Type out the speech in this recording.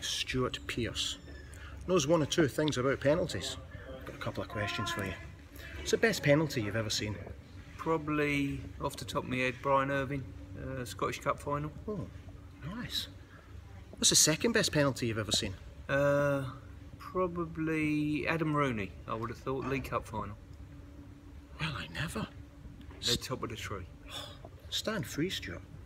Stuart Pearce. Knows one or two things about penalties. Got a couple of questions for you. What's the best penalty you've ever seen? Probably, off the top of my head, Brian Irving, Scottish Cup final. Oh, nice. What's the second best penalty you've ever seen? Probably Adam Rooney, I would have thought, League Cup final. Well, I never. They're top of the tree. Stand free, Stuart.